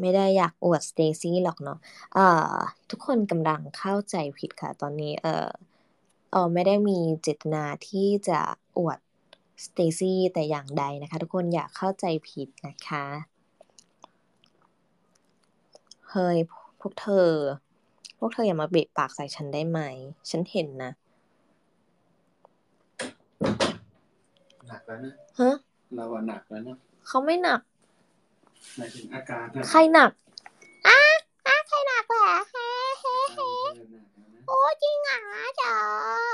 ไม่ได้อยากอวดสเตซี่หรอกเนาะเอ่อทุกคนกำลังเข้าใจผิดค่ะตอนนี้ไม่ได้มีเจตนาที่จะอวดสเตซี่แต่อย่างใดนะคะทุกคนอย่าเข้าใจผิดนะคะเฮ้ยพวกเธออย่ามาเบะปากใส่ฉันได้ไหมฉันเห็นนะหนักแล้วนะฮะเราอะหนักแล้วนะเขาไม่หนักหมายถึงอาการนะใครหนักใครหนักเหรอเฮ้เฮ้เฮ้โอ้จริงเหรอจ๊ะ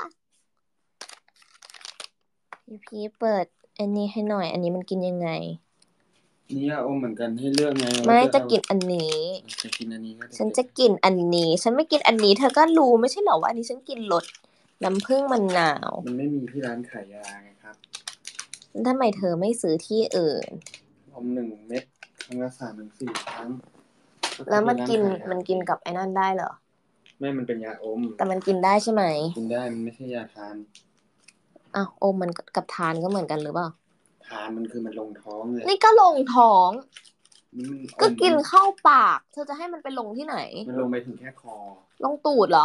พี่เปิดอันนี้ให้หน่อยอันนี้มันกินยังไงนี่ยาอมเหมือนกันให้เลือกไงไม่จะกินอันนี้จะกินอันนี้ก็ฉันจะกินอันนี้ฉันไม่กินอันนี้เธอก็รู้ไม่ใช่เหรอว่าอันนี้ฉันกินรสน้ำผึ้งมะนาวมันไม่มีที่ร้านขายยาไงครับทำไมเธอไม่ซื้อที่อื่นอม1 เม็ดครั้งละ3 ถึง 4 ครั้งแล้วมันกินกับไอ้นั่นได้เหรอไม่มันเป็นยาอมแต่มันกินได้ใช่ไหมกินได้มันไม่ใช่ยาทานอ้าวอมมันกับทานก็เหมือนกันหรือเปล่าทานมันคือมันลงท้องเลยนี่ก็ลงท้องก็กินมันเข้าปากเธอจะให้มันไปลงที่ไหนมันลงไปถึงแค่คอลงตูดเหรอ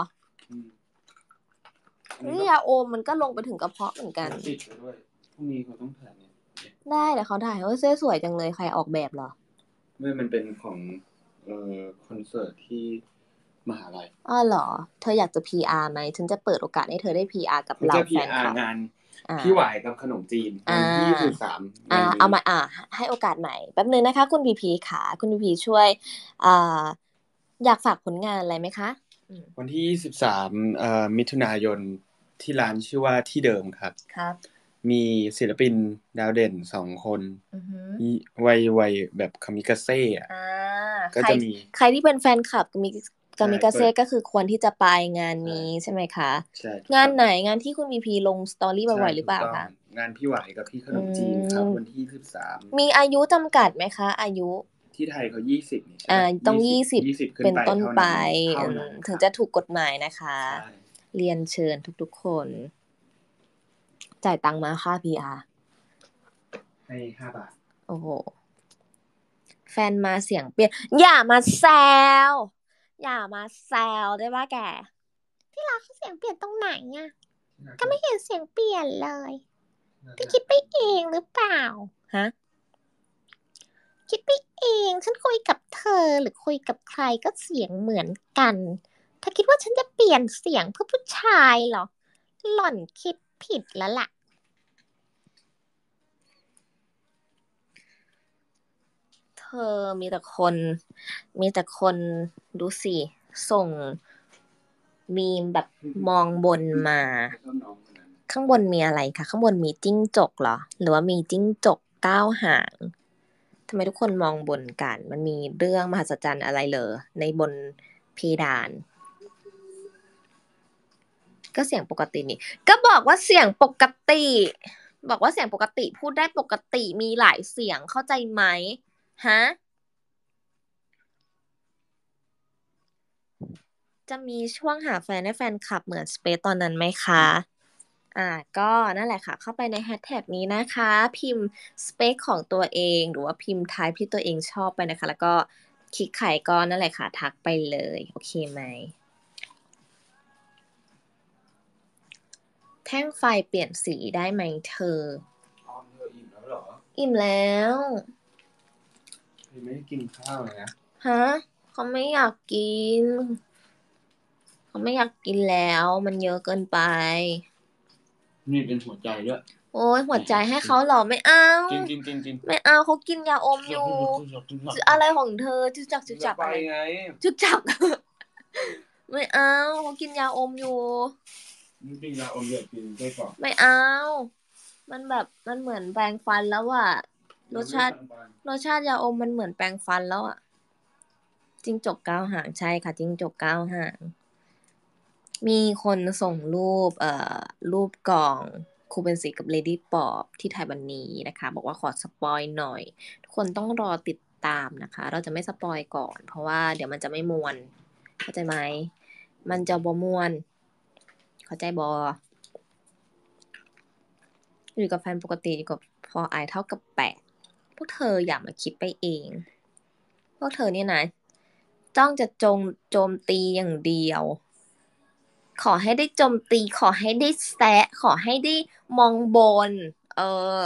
อันนี้นี่ยาอมมันก็ลงไปถึงกระเพาะเหมือนกันติดไปด้วยพรุ่งนี้เขาต้องถ่ายเนี่ยได้แต่เขาถ่ายเสื้อสวยจังเลยใครออกแบบเหรอไม่มันเป็นของคอนเสิร์ตที่มหาลัยอ้อเหรอเธออยากจะ PR ไหมฉันจะเปิดโอกาสให้เธอได้ PR กับเราแฟนคลับงานพี่หวายกับขนมจีนวันที่13 เอามาให้โอกาสใหม่แป๊บนึงนะคะคุณพีพีค่ะคุณพีพีช่วยอ่าอยากฝากผลงานอะไรไหมคะวันที่23มิถุนายนที่ร้านชื่อว่าที่เดิมครับครับมีศิลปินดาวเด่น2 คนวัยแบบคามิกาเซ่ก็จะมีใครที่เป็นแฟนคลับกามิกาเซ่ก็คือควรที่จะไปงานนี้ใช่ไหมคะใช่งานไหนงานที่คุณพีพีลงสตอรี่บ่อยๆหรือเปล่าคะงานพี่หวายกับพี่ขนมจีนครับวันที่23 มีอายุจำกัดไหมคะอายุที่ไทยเขา20นี่ใช่ไหมต้อง20เป็นต้นไปถึงจะถูกกฎหมายนะคะเรียนเชิญทุกๆคนจ่ายตังค์มาค่า PR ให้5 บาทโอ้โหแฟนมาเสียงเปลี่ยนอย่ามาแซวได้ป่ะแกที่รักเขาเสียงเปลี่ยนตรงไหนอ่ะก็ไม่เห็นเสียงเปลี่ยนเลยพี่คิดไปเองหรือเปล่าฮะคิดไปเองฉันคุยกับเธอหรือคุยกับใครก็เสียงเหมือนกันถ้าคิดว่าฉันจะเปลี่ยนเสียงเพื่อผู้ชายเหรอหล่อนคิดผิดแล้วล่ะเธอมีแต่คนดูสิส่งมีมแบบมองบนมาข้างบนมีอะไรคะข้างบนมีจิ้งจกเหรอหรือว่ามีจิ้งจก9 หางทำไมทุกคนมองบนกันมันมีเรื่องมหัศจรรย์อะไรเหรอในบนเพดานก็เสียงปกตินี่ก็บอกว่าเสียงปกติพูดได้ปกติมีหลายเสียงเข้าใจไหมฮะจะมีช่วงหาแฟนให้แฟนคลับเหมือนสเปซตอนนั้นไหมคะก็นั่นแหละค่ะเข้าไปในแฮชแท็กนี้นะคะพิมพ์สเปคของตัวเองหรือว่าพิมพ์ไทป์ที่ตัวเองชอบไปนะคะแล้วก็คลิกไขก็นั่นแหละค่ะทักไปเลยโอเคไหมแท่งไฟเปลี่ยนสีได้ไหมเธออิ่มแล้วเหรออิ่มแล้วไม่ได้กินข้าวเลยนะฮะเขาไม่อยากกินแล้วมันเยอะเกินไปนี่เป็นหัวใจด้วยโอ้ยหัวใจให้เขาเหรอไม่เอาจริงไม่เอาเขากินยาอมอยู่อะไรของเธอจุจักอะไรจุจักไม่เอาเขากินยาอมอยู่นี่กินยาอมเยอะกินได้ก่อนไม่เอามันแบบมันเหมือนแปรงฟันแล้วอะรสชาติยาอมมันเหมือนแปรงฟันแล้วอะจิ้งจก9 หางใช่ค่ะจิ้งจก9 หางมีคนส่งรูปกล่องครูเป็นสีกับเลดี้ป๊อปที่ไทยวันนี้นะคะบอกว่าขอสปอยหน่อยทุกคนต้องรอติดตามนะคะเราจะไม่สปอยก่อนเพราะว่าเดี๋ยวมันจะไม่มวนเข้าใจไหมมันจะบ่มวนเข้าใจบออยู่กับแฟนปกติอยู่กับพอไอเท่ากับ8พวกเธออย่ามาคิดไปเองวกเธอนี่นะจ้องจะโจมตีอย่างเดียวขอให้ได้โจมตีขอให้ได้แซะขอให้ได้มองบนเออ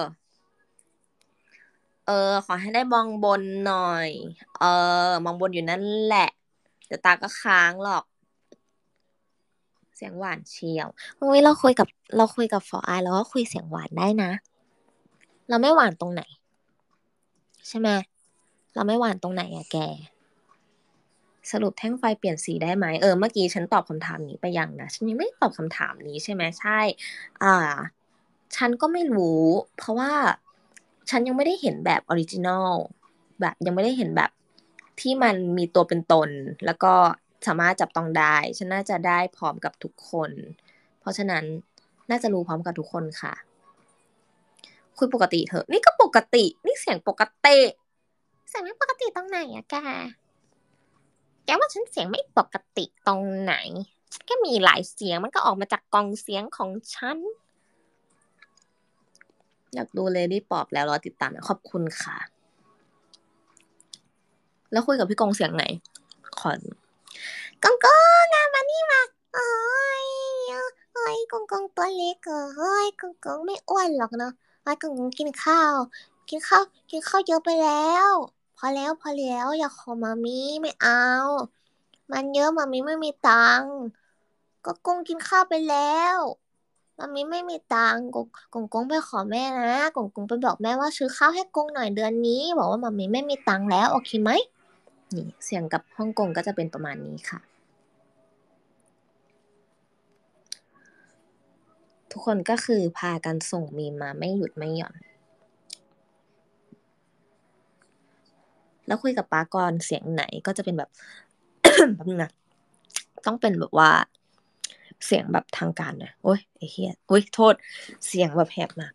ขอให้ได้มองบนหน่อยเออมองบนอยู่นั่นแหละเดี๋ยวตาก็ค้างหรอกเสียงหวานเชียวเฮ้ยเราคุยกับฟอร์ไอแล้วก็คุยเสียงหวานได้นะเราไม่หวานตรงไหนใช่ไหมเราไม่หวานตรงไหนอะแกสรุปแท่งไฟเปลี่ยนสีได้ไหมเมื่อกี้ฉันตอบคำถามนี้ไปยังนะฉันยังไม่ตอบคำถามนี้ใช่ไหมใช่อ่าฉันก็ไม่รู้เพราะว่าฉันยังไม่ได้เห็นแบบออริจินอลแบบยังไม่ได้เห็นแบบที่มันมีตัวเป็นตนแล้วก็สามารถจับต้องได้ฉันน่าจะได้พร้อมกับทุกคนเพราะฉะนั้นน่าจะรู้พร้อมกับทุกคนค่ะคุยปกติเถอะนี่ก็ปกตินี่เสียงปกติเสียงไม่ปกติตรงไหนอะแก แกว่าฉันเสียงไม่ปกติตรงไหนฉันก็มีหลายเสียงมันก็ออกมาจากกล่องเสียงของฉันอยากดูเลดี้ป๊อปแล้วรอติดตามนะขอบคุณค่ะแล้วคุยกับพี่กงเสียงไหนขอกงกงนะมานี่มาโอ้ยโอ้ยกงตัวเล็กเอ้ยกงไม่อ้วนหรอกเนาะไอ้ยกงกินข้าวกินข้าวเยอะไปแล้วพอแล้วอย่าขอมามีไม่เอามันเยอะมามีไม่มีตังค์ก็กงกินข้าวไปแล้วมามีไม่มีตังค์กงไปขอแม่นะกงไปบอกแม่ว่าซื้อข้าวให้กงหน่อยเดือนนี้บอกว่ามามีไม่มีตังค์แล้วโอเคไหมนี่เสียงกับฮ่องกงก็จะเป็นประมาณนี้ค่ะ ทุกคนก็คือพากันส่งมีมมาไม่หยุดไม่หย่อนแล้วคุยกับป้ากรเสียงไหนก็จะเป็นแบบ แบบนึงนะต้องเป็นแบบว่าเสียงแบบทางการนะโอ้ยไอ้เหี้ยโอ้ยโทษเสียงแบบแหบมาก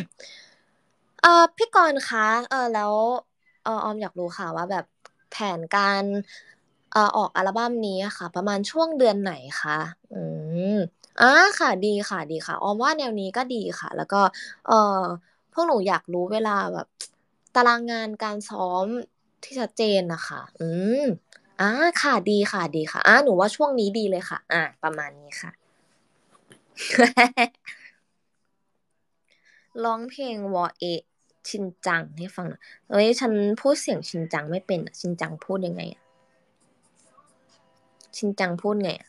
พี่กรณ์คะแล้วออมอยากรู้ค่ะว่าแบบแผนการออกอัลบั้มนี้อะค่ะประมาณช่วงเดือนไหนคะอืมอ่าค่ะดีค่ะออมว่าแนวนี้ก็ดีค่ะแล้วก็เอ่อพวกหนูอยากรู้เวลาแบบตารางงานการซ้อมที่ชัดเจนนะคะมอ่าค่ะดีค่ะหนูว่าช่วงนี้ดีเลยค่ะประมาณนี้ค่ะร้องเพลงวอเอะชินจังให้ฟังหน่อยเอ้ยฉันพูดเสียงชินจังไม่เป็นอะชินจังพูดยังไงอะชินจังพูดไงอะ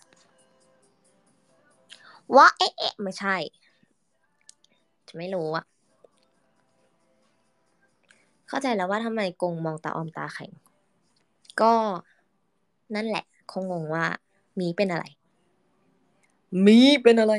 วอเอะไม่ใช่จะไม่รู้อะเข้าใจแล้วว่าทำไมกงมองตาออมตาแข็งก็นั่นแหละคงงงว่ามีเป็นอะไรมีเป็นอะไร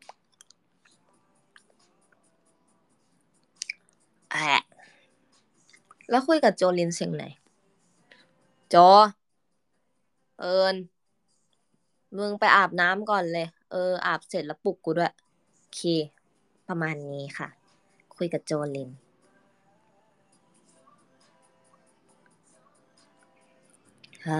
แอะแล้วคุยกับโจลินเสียงไหนโจเอิญมึงไปอาบน้ำก่อนเลยอาบเสร็จแล้วปลุกกูด้วยโอเคประมาณนี้ค่ะคุยกับโจลินฮ่า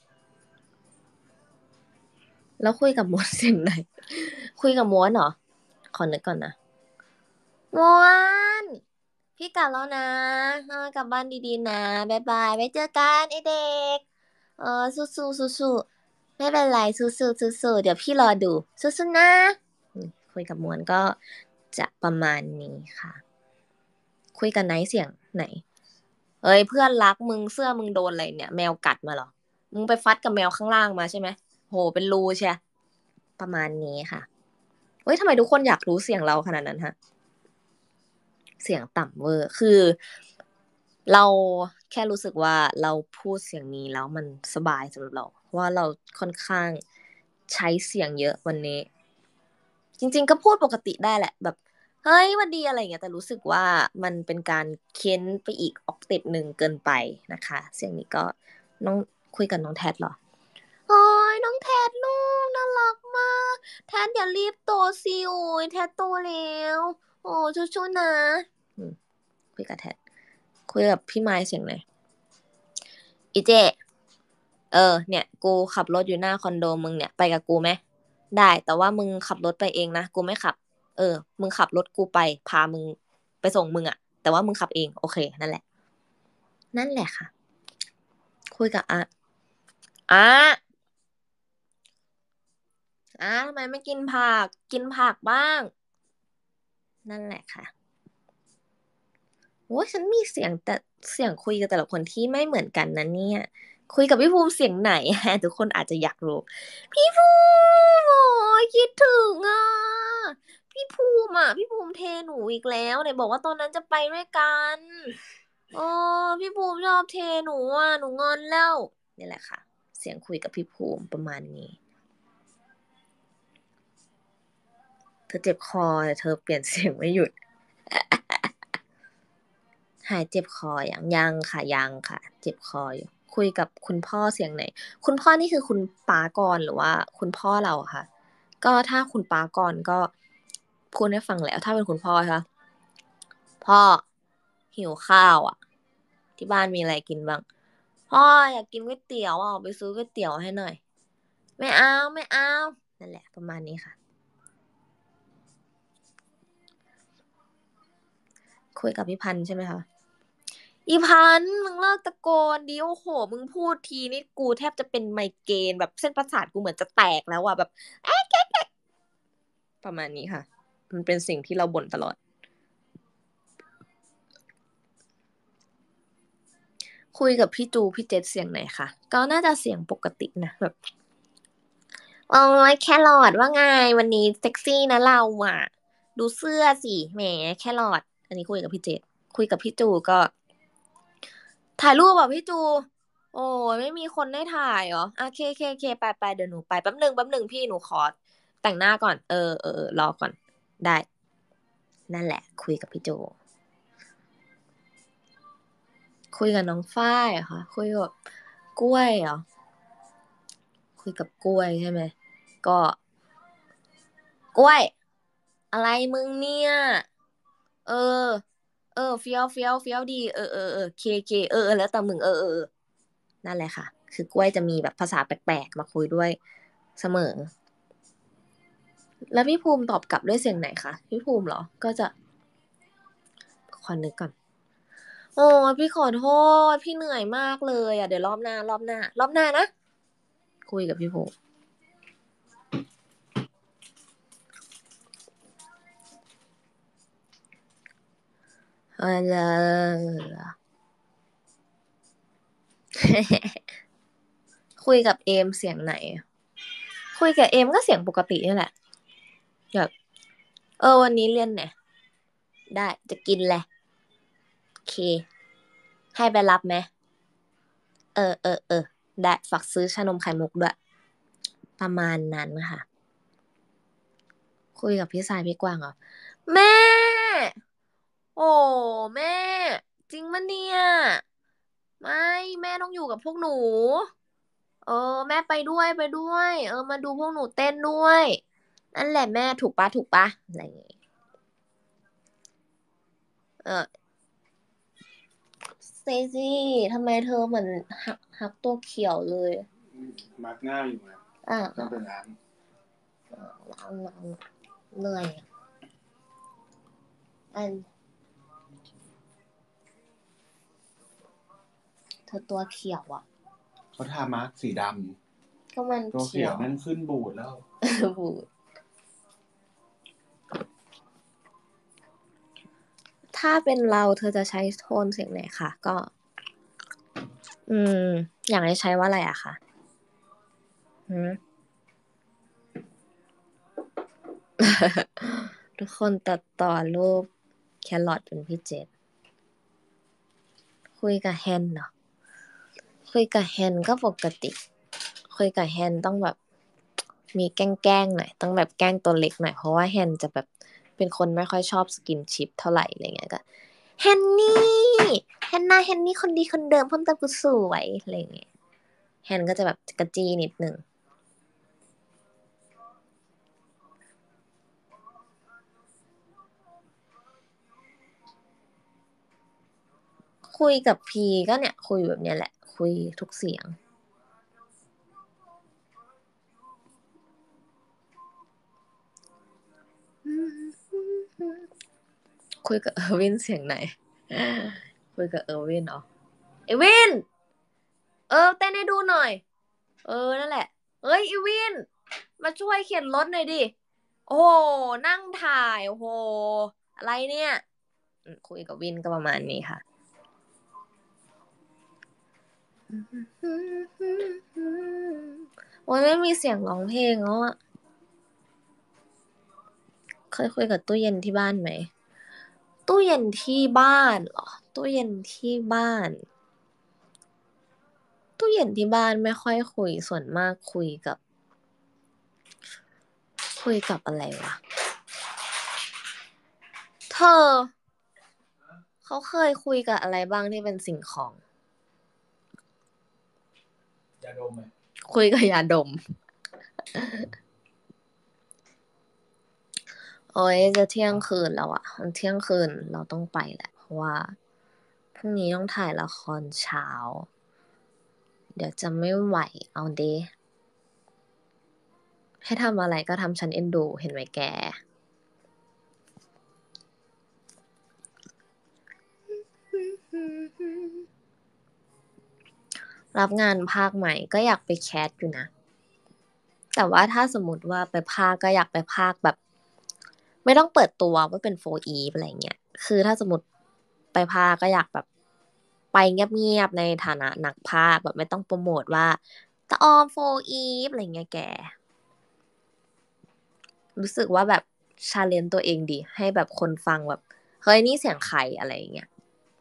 แล้วคุยกับม้วนเสียงไหนคุยกับม้วนเหรอขอนึกก่อนนะม้วนพี่กลับแล้วนะกลับบ้านดีๆนะบ๊ายบายไว้เจอกันไอเด็กสู้ๆสู้ๆไม่เป็นไรสู้ๆสู้ๆเดี๋ยวพี่รอดูสู้ๆนะคุยกับม้วนก็จะประมาณนี้ค่ะคุยกับไนท์เสียงไหนเอ้ยเพื่อนรักมึงเสื้อมึงโดนอะไรเนี่ยแมวกัดมาเหรอมึงไปฟัดกับแมวข้างล่างมาใช่ไหมโหเป็นรูใช่ประมาณนี้ค่ะ เฮ้ยทำไมทุกคนอยากรู้เสียงเราขนาดนั้นฮะเสียงต่ำเวอร์คือเราแค่รู้สึกว่าเราพูดเสียงนี้แล้วมันสบายสำหรับเราเพราะว่าเราค่อนข้างใช้เสียงเยอะวันนี้จริงๆก็พูดปกติได้แหละแบบเฮ้ยวันดีอะไรอย่างเงี้ยแต่รู้สึกว่ามันเป็นการเค้นไปอีกออกเต็ปหนึ่งเกินไปนะคะเสียงนี้ก็น้องคุยกับน้องแทดเหรอโอ้ยน้องแทดลูกน่ารักมากแทดอย่ารีบโตสิโอ้ยแทดโตแล้วโอ้ชู้ๆนะอืมคุยกับแทดคุยกับพี่ไม้เสียงไหนอีเจเนี่ยกูขับรถอยู่หน้าคอนโดมึงเนี่ยไปกับกูไหมได้แต่ว่ามึงขับรถไปเองนะกูไม่ขับมึงขับรถกูไปพามึงไปส่งมึงอะแต่ว่ามึงขับเองโอเคนั่นแหละค่ะคุยกับทำไมไม่กินผักกินผักบ้างนั่นแหละค่ะโอ้ยฉันมีเสียงแต่เสียงคุยกับแต่ละคนที่ไม่เหมือนกันนะเนี่ยคุยกับพี่ภูมิเสียงไหนทุกคนอาจจะอยากรู้พี่ภูมิโอ้ยคิดถึงพี่ภูมิเทหนูอีกแล้วไหนบอกว่าตอนนั้นจะไปด้วยกันโอ้พี่ภูมิชอบเทหนูหนูงอนแล้วนี่แหละค่ะเสียงคุยกับพี่ภูมิประมาณนี้เธอเจ็บคอแต่เธอเปลี่ยนเสียงไม่หยุด หายเจ็บคอยังค่ะยังค่ะเจ็บคออยู่คุยกับคุณพ่อเสียงไหนคุณพ่อนี่คือคุณปากรหรือว่าคุณพ่อเราค่ะก็ถ้าคุณปากรก็พูดให้ฟังแล้วถ้าเป็นคุณพ่อค่ะพ่อหิวข้าวที่บ้านมีอะไรกินบ้างพ่ออยากกินก๋วยเตี๋ยวไปซื้อก๋วยเตี๋ยวให้หน่อยไม่เอานั่นแหละประมาณนี้ค่ะคุยกับพี่พันธ์ใช่ไหมคะอีพันธ์มึงเลิกตะโกนดิโอ้โหมึงพูดทีนี่กูแทบจะเป็นไมเกรนแบบเส้นประสาทกูเหมือนจะแตกแล้วแบบเอ๊ะประมาณนี้ค่ะมันเป็นสิ่งที่เราบ่นตลอดคุยกับพี่จูพี่เจษเสียงไหนคะก็น่าจะเสียงปกตินะแบบโอ้ยแครอทว่าไงวันนี้เซ็กซี่นะเราดูเสื้อสิแหมแครอทอันนี้คุยกับพี่เจษคุยกับพี่จูก็ถ่ายรูปพี่จูโอ้ยไม่มีคนได้ถ่ายเหรอเคไปเดี๋ยวหนูไปแป๊บหนึ่งพี่หนูขอแต่งหน้าก่อนรอก่อนได้นั่นแหละคุยกับพี่จูคุยกับน้องฝ้ายอะค่ะคุยกับกล้วยเหรอคุยกับกล้วยใช่ไหมก็กล้วยอะไรมึงเนี่ยเออเฟี้ยวดีเคแล้วแต่มึงนั่นแหละค่ะคือกล้วยจะมีแบบภาษาแปลกๆมาคุยด้วยเสมอแล้วพี่ภูมิตอบกลับด้วยเสียงไหนคะพี่ภูมิเหรอก็จะขอนึกก่อนโอ้พี่ขอโทษพี่เหนื่อยมากเลยเดี๋ยวรอบหน้านะคุยกับพี่ภูมิอะไรคุยกับเอมเสียงไหนคุยกับเอมก็เสียงปกตินี่แหละแบบวันนี้เรียนไหนได้จะกินแหละโอเคให้ไปรับไหมได้ฝากซื้อชานมไข่มุกด้วยประมาณนั้นค่ะคุยกับพี่สายพี่กวางเหรอแม่โอ้แม่จริงมะเนี่ยไม่แม่ต้องอยู่กับพวกหนูแม่ไปด้วยมาดูพวกหนูเต้นด้วยนั่นแหละแม่ถูกปะอะไรอย่างงี้เออเซซี่ทำไมเธอเหมือนหักตัวเขียวเลยมาร์กหน้าอยู่นะต้องไปล้างเหนื่อยอันเธอตัวเขียวเขาทามาร์กสีดำก็มันำตัวเขียวนั่นขึ้นบูดแล้วบูดถ้าเป็นเราเธอจะใช้โทนเสียงไหนคะก็ อืมอยากให้ใช้ว่าอะไรอะคะหืม ทุกคนตัดต่อรูปแครอทเป็นพี่เจษคุยกับแฮนเนาะคุยกับแฮนก็ปกติคุยกับแฮนต้องแบบมีแกล้งหน่อยต้องแบบแกล้งตัวเล็กหน่อยเพราะว่าแฮนจะแบบเป็นคนไม่ค่อยชอบสกินชิปเท่าไหร่อะไรเงี้ยก็แฮนนี่แฮนนี่คนดีคนเดิมเพิ่มเติมกูสวยอะไรเงี้ยแฮนก็จะแบบกระจี้นิดนึงคุยกับพีก็เนี่ยคุยแบบเนี้ยแหละคุยทุกเสียง คุยกับเออร์วินเสียงไหนคุยกับเออร์วินเหรอเอวินเต้นให้ดูหน่อยนั่นแหละเอ้ยอีวินมาช่วยเข็นรถหน่อยดิโอ้โหนั่งถ่ายโอ้โหอะไรเนี่ยคุยกับวินก็ประมาณนี้ค่ะโอ้ยไม่มีเสียงร้องเพลงแล้วอะเคยคุยกับตู้เย็นที่บ้านไหมตู้เย็นที่บ้านเหรอตู้เย็นที่บ้านตู้เย็นที่บ้านไม่ค่อยคุยส่วนมากคุยกับอะไรวะเธอเขาเคยคุยกับอะไรบ้างที่เป็นสิ่งของยาดมไหมคุยกับยาดมโอ้ยจะเที่ยงคืนแล้วอะมันเที่ยงคืนเราต้องไปแหละเพราะว่าพรุ่งนี้ต้องถ่ายละครเช้าเดี๋ยวจะไม่ไหวเอาเดให้ทำอะไรก็ทำฉันเอ็นดูเห็นไหมแกรับงานภาคใหม่ก็อยากไปแคสอยู่นะแต่ว่าถ้าสมมติว่าไปภาคก็อยากไปภาคแบบไม่ต้องเปิดตัวว่าเป็นโฟอีฟอะไรเงี้ยคือถ้าสมมติไปภาคก็อยากแบบไปเงียบๆในฐานะนักภาคแบบไม่ต้องโปรโมทว่าตะออมโฟอีฟอะไรเงี้ยแกรู้สึกว่าแบบชาเลนจ์ตัวเองดีให้แบบคนฟังแบบเฮ้ยนี่เสียงใครอะไรเงี้ย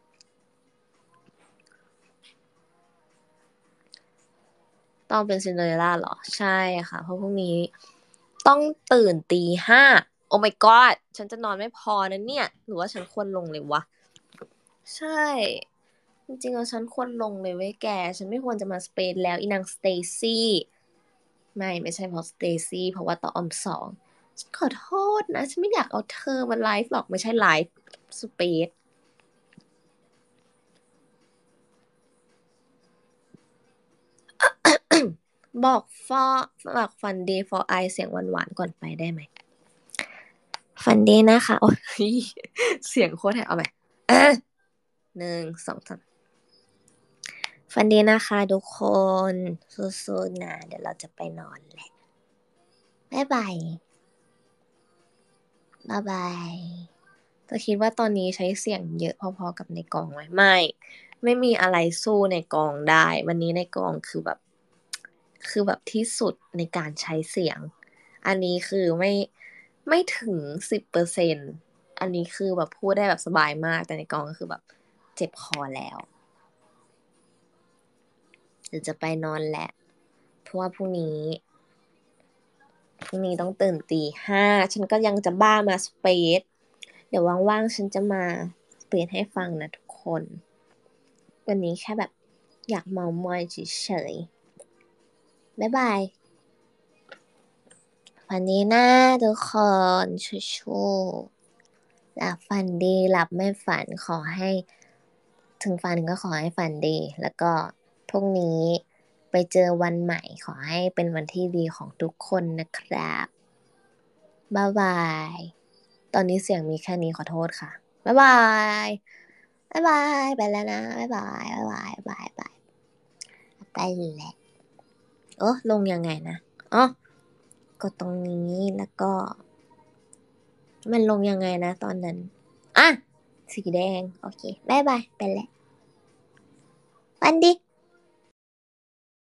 ต้องเป็นซินเดอเรลล่าเหรอใช่ค่ะเพราะพรุ่งนี้ต้องตื่นตี 5โอ้ my god ฉันจะนอนไม่พอนะเนี่ยหรือว่าฉันควรลงเลยวะใช่จริงๆแล้วฉันควรลงเลยเว้ยแกฉันไม่ควรจะมาสเปซแล้วอีนางสเตซี่ไม่ใช่เพราะสเตซี่เพราะว่าตออมสองฉันขอโทษนะฉันไม่อยากเอาเธอมาไลฟ์หรอกไม่ใช่ไลฟ์สเปซบอกฟอบอกฟันเดย์ฟอร์ไอเสียงหวานๆก่อนไปได้ไหมฟันเดย์นะคะโอ้ยเสียงโคตรแหบเอาไหม1 2 3ฟันเดย์นะคะทุกคนสู้ๆนะเดี๋ยวเราจะไปนอนแหละบ๊ายบายบ๊ายบายจะคิดว่าตอนนี้ใช้เสียงเยอะพอๆกับในกองไหมไม่มีอะไรสู้ในกองได้วันนี้ในกองคือแบบที่สุดในการใช้เสียงอันนี้คือไม่ถึง10%อันนี้คือแบบพูดได้แบบสบายมากแต่ในกองก็คือแบบเจ็บคอแล้วเดี๋ยวจะไปนอนแหละเพราะว่าพรุ่งนี้ต้องตื่นตี 5ฉันก็ยังจะบ้ามาสเปซเดี๋ยวว่างๆฉันจะมาสเปซให้ฟังนะทุกคนวันนี้แค่แบบอยากเมามอยเฉยๆบ๊ายบายวันนี้นะทุกคนชูๆหลับฝันดีหลับไม่ฝันขอให้ถึงฝันก็ขอให้ฝันดีแล้วก็พรุ่งนี้ไปเจอวันใหม่ขอให้เป็นวันที่ดีของทุกคนนะครับบ๊ายบายตอนนี้เสียงมีแค่นี้ขอโทษค่ะบ๊ายบายบ๊ายบายไปแล้วนะบ๊ายบายบ๊ายบายบ๊ายบายไปแหละลงยังไงนะอ๋อกดตรงนี้แล้วก็มันลงยังไงนะตอนนั้นอ่ะสีแดงโอเคบ๊ายบายไปแล้วฝันดี